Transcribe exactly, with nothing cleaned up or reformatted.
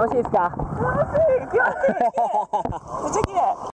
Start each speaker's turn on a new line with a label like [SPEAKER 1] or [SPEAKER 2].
[SPEAKER 1] 楽しいですか？
[SPEAKER 2] 楽しい、気持ちいい。めっちゃ綺麗。